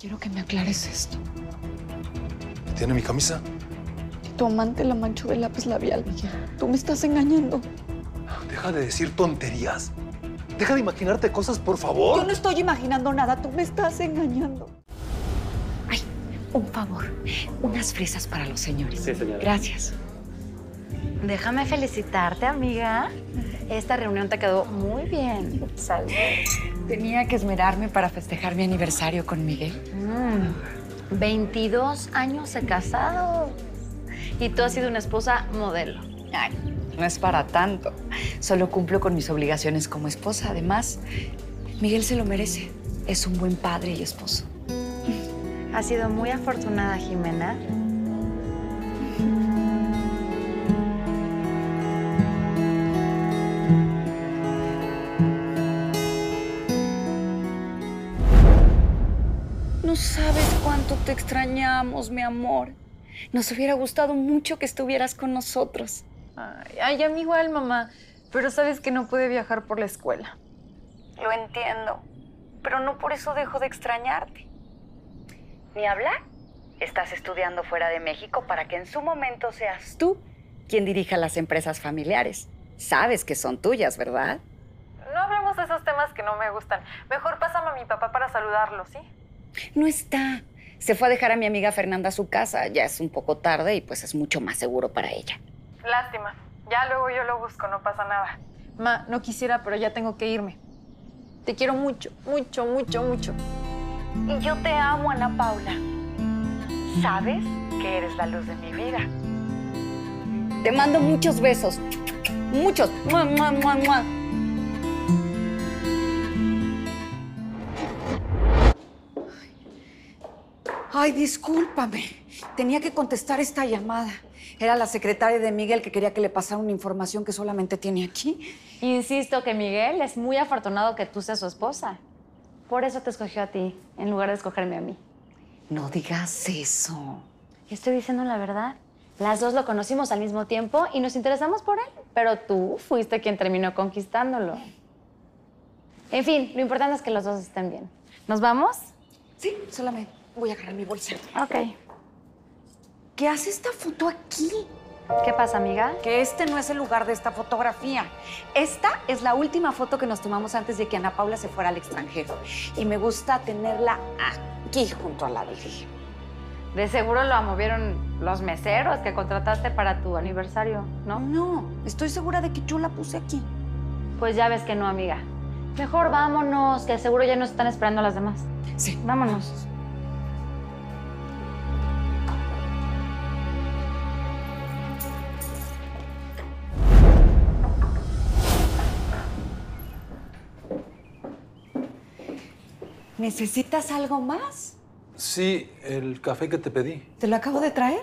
Quiero que me aclares esto. ¿Tiene mi camisa? Tu amante la manchó de lápiz labial, Miguel. Tú me estás engañando. Deja de decir tonterías. Deja de imaginarte cosas, por favor. Yo no estoy imaginando nada. Tú me estás engañando. Ay, un favor. Unas fresas para los señores. Sí, señora. Gracias. Déjame felicitarte, amiga. Esta reunión te quedó muy bien. Salud. Tenía que esmerarme para festejar mi aniversario con Miguel. 22 años de casado. Y tú has sido una esposa modelo. Ay, no es para tanto. Solo cumplo con mis obligaciones como esposa. Además, Miguel se lo merece. Es un buen padre y esposo. Has sido muy afortunada, Jimena. No sabes cuánto te extrañamos, mi amor. Nos hubiera gustado mucho que estuvieras con nosotros. Ay, a mí igual, mamá. Pero sabes que no pude viajar por la escuela. Lo entiendo, pero no por eso dejo de extrañarte. Ni hablar. Estás estudiando fuera de México para que en su momento seas tú quien dirija las empresas familiares. Sabes que son tuyas, ¿verdad? No hablemos de esos temas que no me gustan. Mejor pásame a mi papá para saludarlo, ¿sí? No está. Se fue a dejar a mi amiga Fernanda a su casa. Ya es un poco tarde y pues es mucho más seguro para ella. Lástima. Ya luego yo lo busco, no pasa nada. Ma, no quisiera, pero ya tengo que irme. Te quiero mucho, mucho, mucho, mucho. Y yo te amo, Ana Paula. Sabes que eres la luz de mi vida. Te mando muchos besos. Muchos. ¡Mua, mua, mua, mua! Ay, discúlpame. Tenía que contestar esta llamada. Era la secretaria de Miguel que quería que le pasara una información que solamente tiene aquí. Insisto que Miguel es muy afortunado que tú seas su esposa. Por eso te escogió a ti, en lugar de escogerme a mí. No digas eso. Estoy diciendo la verdad. Las dos lo conocimos al mismo tiempo y nos interesamos por él. Pero tú fuiste quien terminó conquistándolo. En fin, lo importante es que los dos estén bien. ¿Nos vamos? Sí, solamente voy a agarrar mi bolsa. Ok. ¿Qué hace esta foto aquí? ¿Qué pasa, amiga? Que este no es el lugar de esta fotografía. Esta es la última foto que nos tomamos antes de que Ana Paula se fuera al extranjero. Y me gusta tenerla aquí, junto a la Virgen. De seguro lo movieron los meseros que contrataste para tu aniversario, ¿no? No, estoy segura de que yo la puse aquí. Pues ya ves que no, amiga. Mejor vámonos, que seguro ya nos están esperando las demás. Sí. Vámonos. ¿Necesitas algo más? Sí, el café que te pedí. ¿Te lo acabo de traer?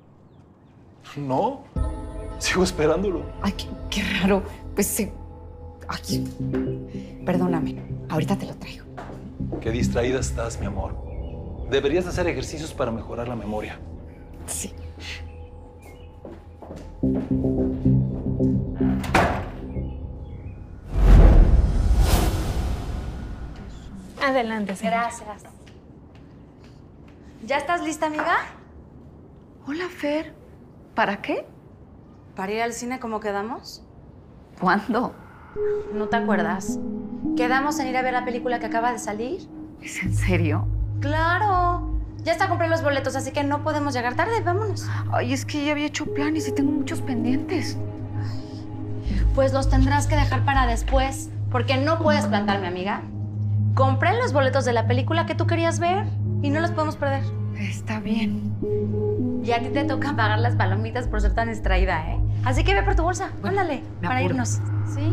No, sigo esperándolo. Ay, qué raro. Pues sí. Ay, perdóname. Ahorita te lo traigo. Qué distraída estás, mi amor. Deberías hacer ejercicios para mejorar la memoria. Sí. Adelante, señora. Gracias. ¿Ya estás lista, amiga? Hola, Fer. ¿Para qué? ¿Para ir al cine como quedamos? ¿Cuándo? ¿No te acuerdas? ¿Quedamos en ir a ver la película que acaba de salir? ¿Es en serio? ¡Claro! Ya hasta compré los boletos, así que no podemos llegar tarde. Vámonos. Ay, es que ya había hecho planes y tengo muchos pendientes. Pues los tendrás que dejar para después, porque no puedes plantarme, amiga. Compré los boletos de la película que tú querías ver y no los podemos perder. Está bien. Y a ti te toca pagar las palomitas por ser tan distraída, ¿eh? Así que ve por tu bolsa. Bueno, Ándale, me para apuro. irnos. Sí.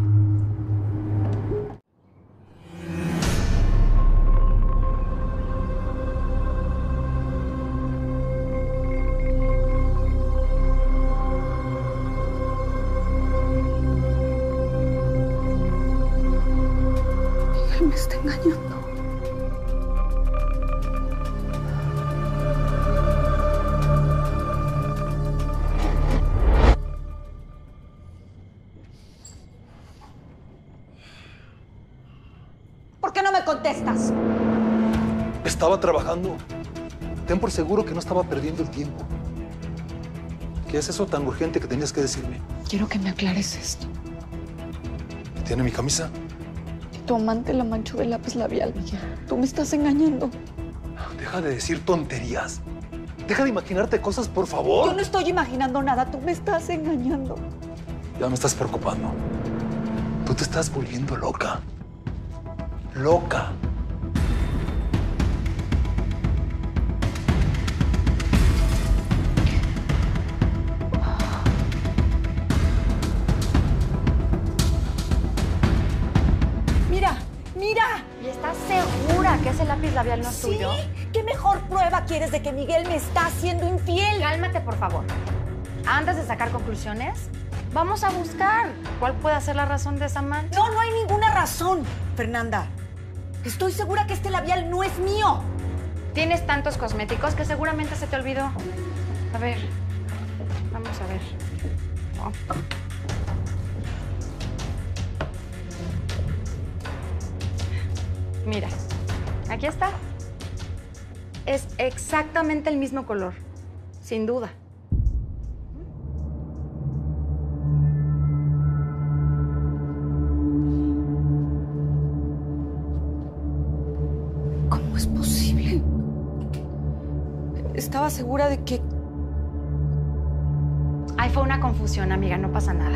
Él me está engañando. Estaba trabajando. Ten por seguro que no estaba perdiendo el tiempo. ¿Qué es eso tan urgente que tenías que decirme? Quiero que me aclares esto. ¿Tiene mi camisa? Que tu amante la manchó de lápiz labial, Miguel. Tú me estás engañando. Deja de decir tonterías. Deja de imaginarte cosas, por favor. Yo no estoy imaginando nada. Tú me estás engañando. Ya me estás preocupando. Tú te estás volviendo loca. Loca. Mira, mira. ¿Y estás segura que ese lápiz labial no es ¿Sí? tuyo? ¿Qué mejor prueba quieres de que Miguel me está haciendo infiel? Cálmate, por favor. Antes de sacar conclusiones, vamos a buscar cuál puede ser la razón de esa mancha. No, no hay ninguna razón, Fernanda. Estoy segura que este labial no es mío. Tienes tantos cosméticos que seguramente se te olvidó. A ver, vamos a ver. Oh. Mira, aquí está. Es exactamente el mismo color, sin duda. ¿Cómo es posible? Estaba segura de que... Ay, fue una confusión, amiga, no pasa nada.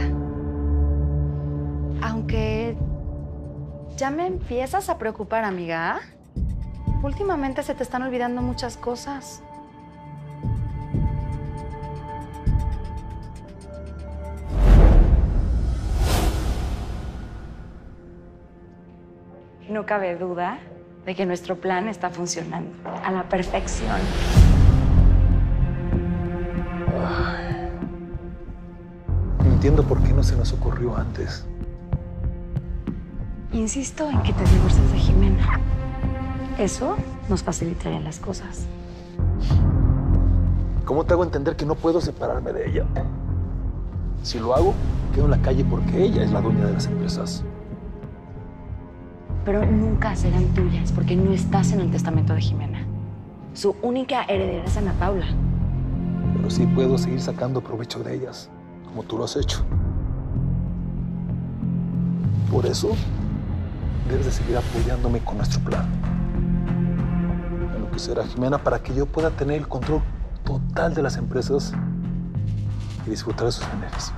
Aunque ya me empiezas a preocupar, amiga. Últimamente se te están olvidando muchas cosas. No cabe duda de que nuestro plan está funcionando a la perfección. No entiendo por qué no se nos ocurrió antes. Insisto en que te divorcies de Jimena. Eso nos facilitaría las cosas. ¿Cómo te hago entender que no puedo separarme de ella? Si lo hago, quedo en la calle porque ella es la dueña de las empresas. Pero nunca serán tuyas porque no estás en el testamento de Jimena. Su única heredera es Ana Paula. Pero sí puedo seguir sacando provecho de ellas, como tú lo has hecho. Por eso, debes de seguir apoyándome con nuestro plan. En lo que será Jimena para que yo pueda tener el control total de las empresas y disfrutar de sus beneficios.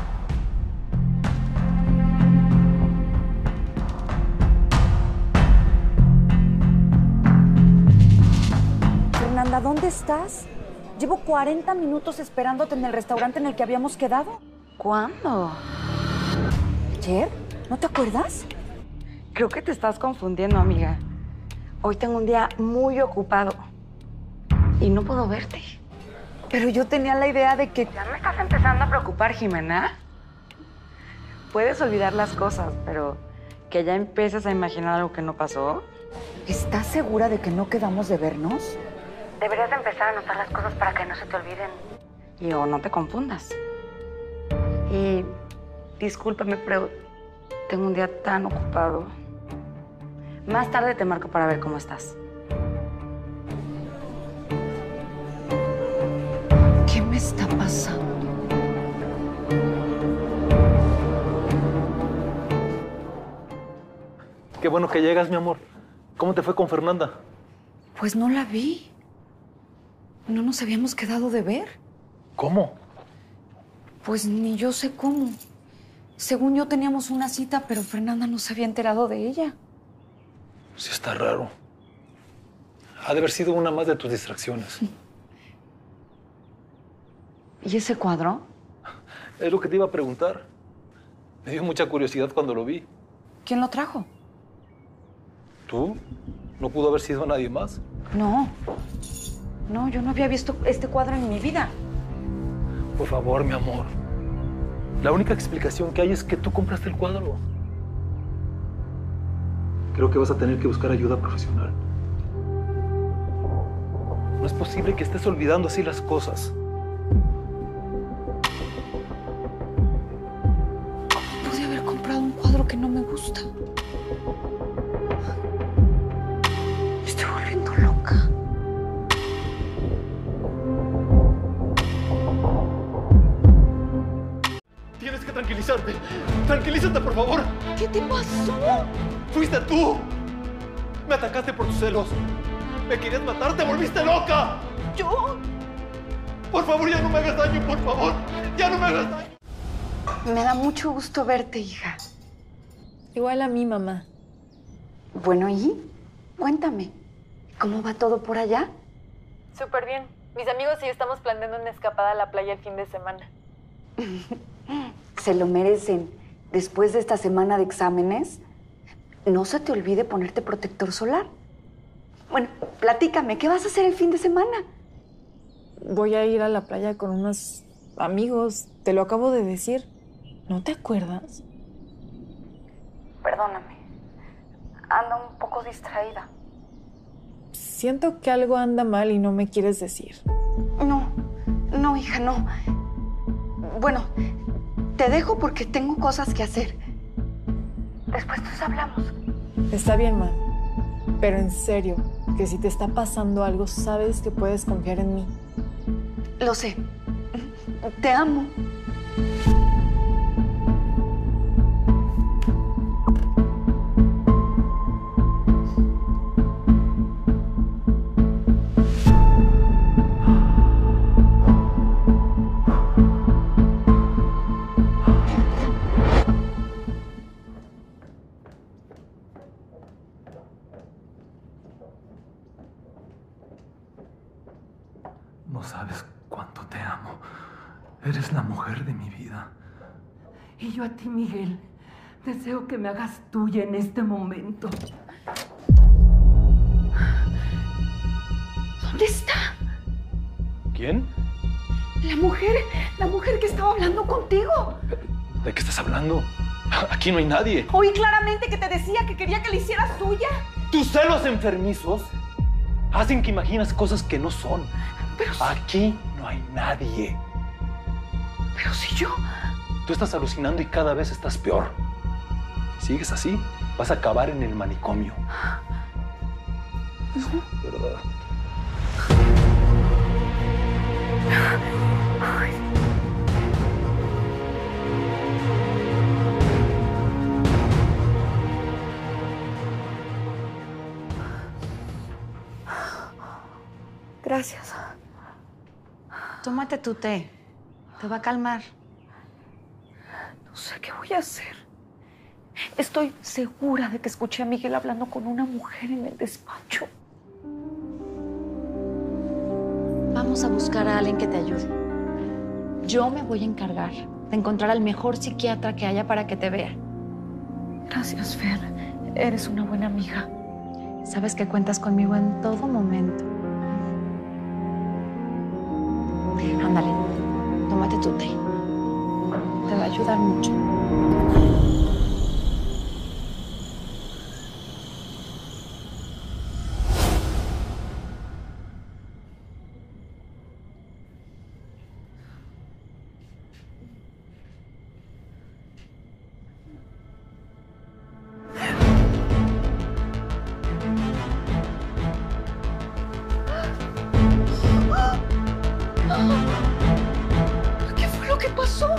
Fernanda, ¿dónde estás? Llevo 40 minutos esperándote en el restaurante en el que habíamos quedado. ¿Cuándo? ¿Ayer? ¿No te acuerdas? Creo que te estás confundiendo, amiga. Hoy tengo un día muy ocupado y no puedo verte. Pero yo tenía la idea de que... ¿Ya me estás empezando a preocupar, Jimena? Puedes olvidar las cosas, pero que ya empieces a imaginar algo que no pasó. ¿Estás segura de que no quedamos de vernos? Deberías de empezar a anotar las cosas para que no se te olviden. Y o no te confundas. Y discúlpame, pero tengo un día tan ocupado. Más tarde te marco para ver cómo estás. ¿Qué me está pasando? Qué bueno que llegas, mi amor. ¿Cómo te fue con Fernanda? Pues no la vi. No nos habíamos quedado de ver. ¿Cómo? Pues ni yo sé cómo. Según yo teníamos una cita, pero Fernanda no se había enterado de ella. Sí está raro. Ha de haber sido una más de tus distracciones. ¿Y ese cuadro? Es lo que te iba a preguntar. Me dio mucha curiosidad cuando lo vi. ¿Quién lo trajo? ¿Tú? ¿No pudo haber sido nadie más? No. No, yo no había visto este cuadro en mi vida. Por favor, mi amor. La única explicación que hay es que tú compraste el cuadro. Creo que vas a tener que buscar ayuda profesional. No es posible que estés olvidando así las cosas. Pude haber comprado un cuadro que no me gusta. Me estoy volviendo loca. ¿Qué te pasó? ¡Fuiste tú! Me atacaste por tus celos. Me querías matar, te volviste loca. ¿Yo? Por favor, ya no me hagas daño, por favor. Ya no me hagas daño. Me da mucho gusto verte, hija. Igual a mí, mamá. Bueno, ¿y? Cuéntame, ¿cómo va todo por allá? Súper bien. Mis amigos y yo estamos planeando una escapada a la playa el fin de semana. Se lo merecen. Después de esta semana de exámenes, no se te olvide ponerte protector solar. Bueno, platícame, ¿qué vas a hacer el fin de semana? Voy a ir a la playa con unos amigos. Te lo acabo de decir. ¿No te acuerdas? Perdóname. Ando un poco distraída. Siento que algo anda mal y no me quieres decir. No, hija, no. Bueno, te dejo porque tengo cosas que hacer. Después nos hablamos. Está bien, ma. Pero en serio, que si te está pasando algo, sabes que puedes confiar en mí. Lo sé. Te amo. No sabes cuánto te amo. Eres la mujer de mi vida. Y yo a ti, Miguel, deseo que me hagas tuya en este momento. ¿Dónde está? ¿Quién? La mujer que estaba hablando contigo. ¿De qué estás hablando? Aquí no hay nadie. Oí claramente que te decía que quería que le hicieras tuya. Tus celos enfermizos hacen que imaginas cosas que no son. Pero si... Aquí no hay nadie. Pero si yo... Tú estás alucinando y cada vez estás peor. Si sigues así, vas a acabar en el manicomio. No. ¿Verdad? Ay. Gracias. Tómate tu té. Te va a calmar. No sé qué voy a hacer. Estoy segura de que escuché a Miguel hablando con una mujer en el despacho. Vamos a buscar a alguien que te ayude. Yo me voy a encargar de encontrar al mejor psiquiatra que haya para que te vea. Gracias, Fer. Eres una buena amiga. Sabes que cuentas conmigo en todo momento. Ándale, tómate tu té. Te va a ayudar mucho. ¿Qué fue lo que pasó?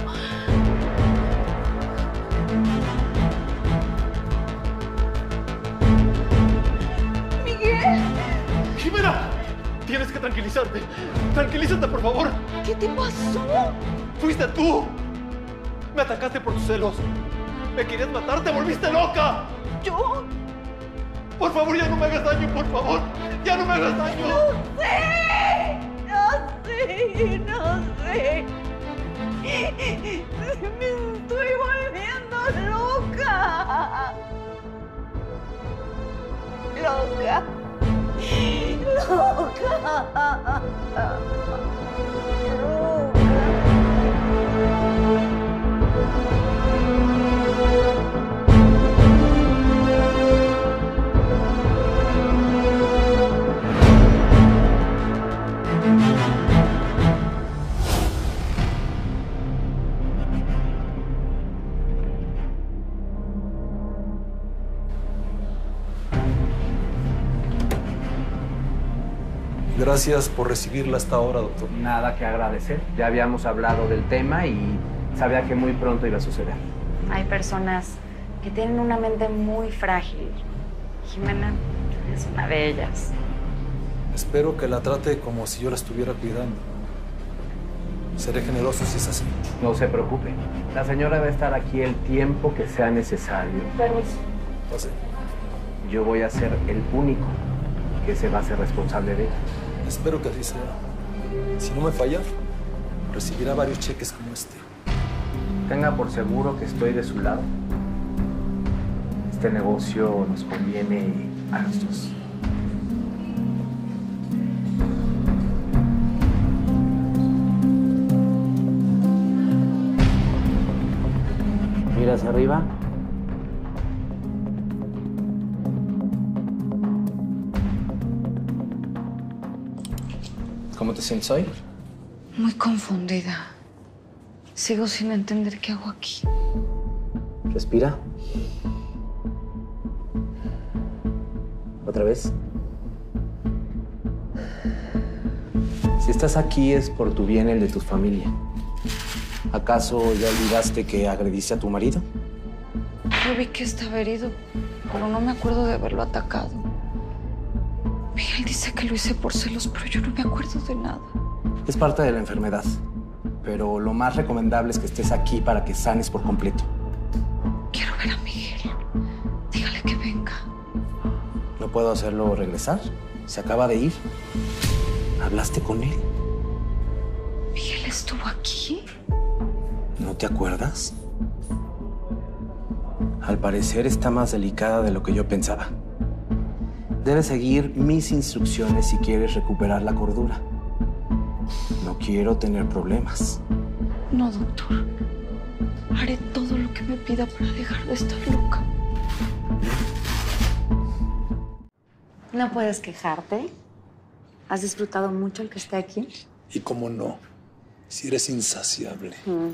¡Miguel! ¡Jimena! Tienes que tranquilizarte. Tranquilízate, por favor. ¿Qué te pasó? ¡Fuiste tú! Me atacaste por tus celos. Me querías matar, te volviste loca. ¿Yo? Por favor, ya no me hagas daño, por favor. Ya no me hagas daño. ¡No sé! Me estoy volviendo loca. Loca. Gracias por recibirla hasta ahora, doctor. Nada que agradecer. Ya habíamos hablado del tema y sabía que muy pronto iba a suceder. Hay personas que tienen una mente muy frágil. Jimena es una de ellas. Espero que la trate como si yo la estuviera cuidando. Seré generoso si es así. No se preocupe. La señora va a estar aquí el tiempo que sea necesario. Permiso. Pase. Yo voy a ser el único que se va a hacer responsable de ella. Espero que así sea. Si no me falla, recibirá varios cheques como este. Tenga por seguro que estoy de su lado. Este negocio nos conviene a los dos. Mira hacia arriba. ¿Cómo te sientes hoy? Muy confundida. Sigo sin entender qué hago aquí. Respira. Otra vez. Si estás aquí es por tu bien y el de tu familia. ¿Acaso ya olvidaste que agrediste a tu marido? Yo vi que estaba herido, pero no me acuerdo de haberlo atacado. Miguel dice que lo hice por celos, pero yo no me acuerdo de nada. Es parte de la enfermedad, pero lo más recomendable es que estés aquí para que sanes por completo. Quiero ver a Miguel. Dígale que venga. ¿No puedo hacerlo regresar? Se acaba de ir. ¿Hablaste con él? ¿Miguel estuvo aquí? ¿No te acuerdas? Al parecer está más delicada de lo que yo pensaba. Debes seguir mis instrucciones si quieres recuperar la cordura. No quiero tener problemas. No, doctor. Haré todo lo que me pida para dejar de estar loca. No puedes quejarte. ¿Has disfrutado mucho el que esté aquí? Y cómo no, si eres insaciable.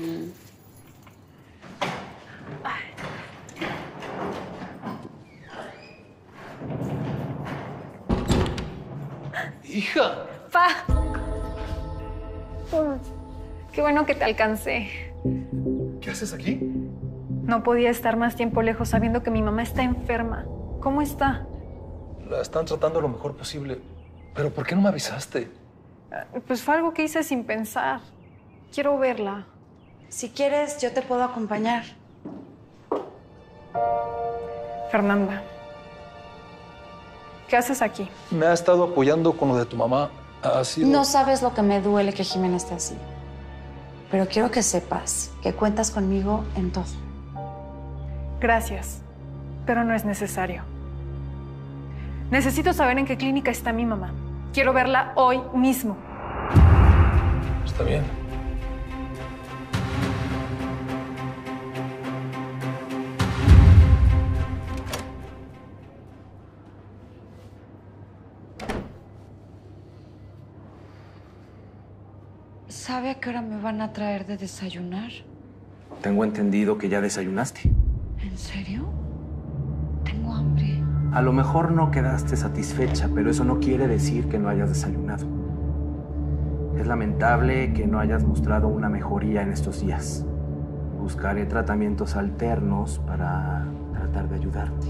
¡Hija! ¡Pa! Qué bueno que te alcancé. ¿Qué haces aquí? No podía estar más tiempo lejos sabiendo que mi mamá está enferma. ¿Cómo está? La están tratando lo mejor posible. ¿Pero por qué no me avisaste? Pues fue algo que hice sin pensar. Quiero verla. Si quieres, yo te puedo acompañar. Fernanda, ¿qué haces aquí? Me ha estado apoyando con lo de tu mamá. Ha sido... No sabes lo que me duele que Jimena esté así. Pero quiero que sepas que cuentas conmigo en todo. Gracias, pero no es necesario. Necesito saber en qué clínica está mi mamá. Quiero verla hoy mismo. Está bien. ¿Sabe a qué hora me van a traer de desayunar? Tengo entendido que ya desayunaste. ¿En serio? Tengo hambre. A lo mejor no quedaste satisfecha, pero eso no quiere decir que no hayas desayunado. Es lamentable que no hayas mostrado una mejoría en estos días. Buscaré tratamientos alternos para tratar de ayudarte.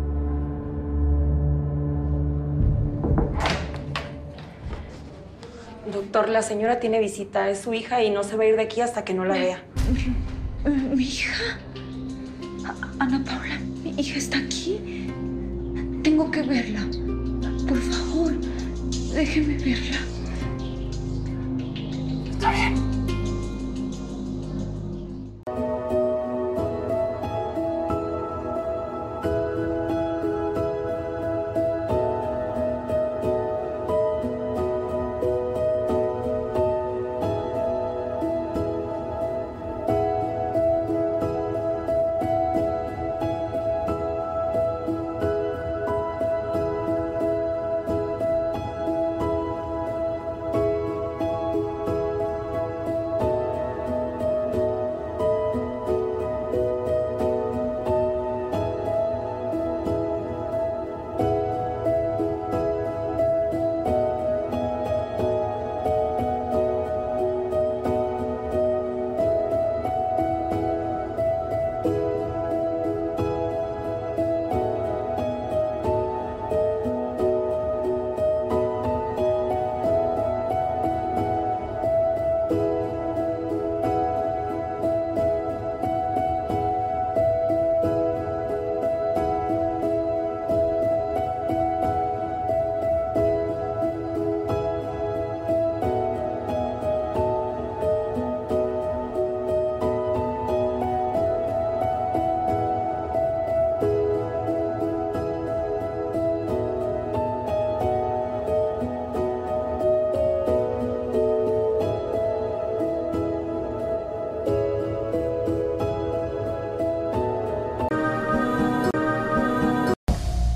Doctor, la señora tiene visita. Es su hija y no se va a ir de aquí hasta que no la vea. ¿Mi hija? Ana Paula, mi hija está aquí. Tengo que verla. Por favor, déjeme verla. Está bien.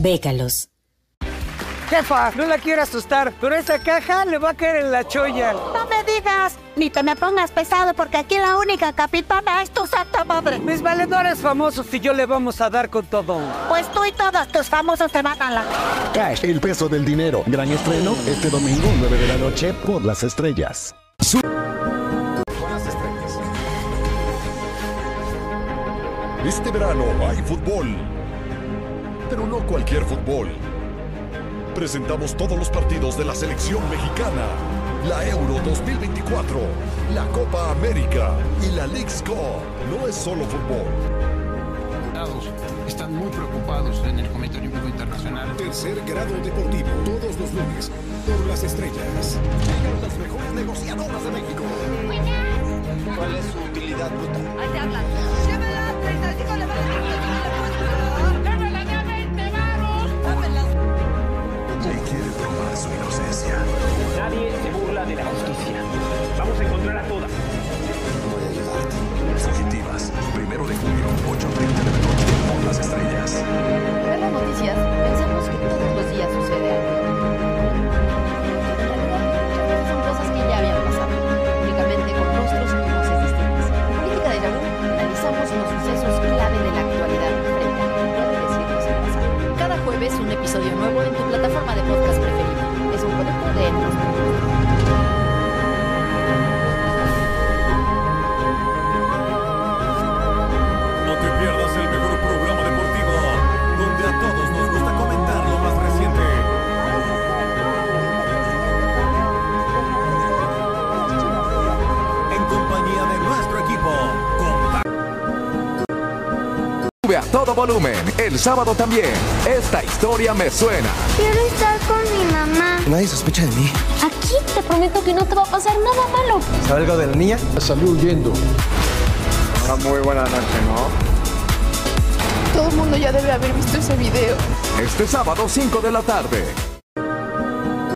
Bécalos. Jefa, no la quiero asustar, pero esa caja le va a caer en la cholla. No me digas, ni te me pongas pesado, porque aquí la única capitana es tu santa madre. Mis valedores famosos y yo le vamos a dar con todo. Pues tú y todos tus famosos te van a la... Cash, el peso del dinero. Gran estreno este domingo, 9 de la noche, por Las Estrellas. Buenas estrellas. Este verano hay fútbol, pero no cualquier fútbol. Presentamos todos los partidos de la selección mexicana, la Euro 2024, la Copa América y la Leagues Cup. No es solo fútbol. Están muy preocupados en el Comité Olímpico Internacional. Tercer grado deportivo, todos los lunes, por Las Estrellas. Llegan las mejores negociadoras de México. ¿Cuál es su utilidad bruta? Ahí te hablan. Llévela, 35 le vale. ¡Llévela de 20 varos! ¡Dámela! Y quiere probar su inocencia. Nadie se burla de la justicia. Vamos a encontrar a todas. Voy a ayudarte. Fugitivas, 1 de junio, 8:30 de la noche, por Las Estrellas. Ver las noticias, pensamos que todos los días sucede algo. En realidad, muchas veces son cosas que ya habían pasado, únicamente con rostros y voces distintas. En Política de Yahoo analizamos los sucesos clave de la actualidad frente a lo que puede decirnos el pasado. Cada jueves un episodio nuevo en tu plataforma de podcast preferida. Es un producto de Enos. No te pierdas el mejor programa deportivo, donde a todos nos gusta comentar lo más reciente. En compañía de nuestro equipo. Sube a todo volumen, el sábado también. Esta historia me suena. Quiero estar con mi mamá. Nadie sospecha de mí. Aquí te prometo que no te va a pasar nada malo. ¿Sabe algo de la niña? Salió huyendo. Una muy buena noche, ¿no? Todo el mundo ya debe haber visto ese video. Este sábado, 5 de la tarde.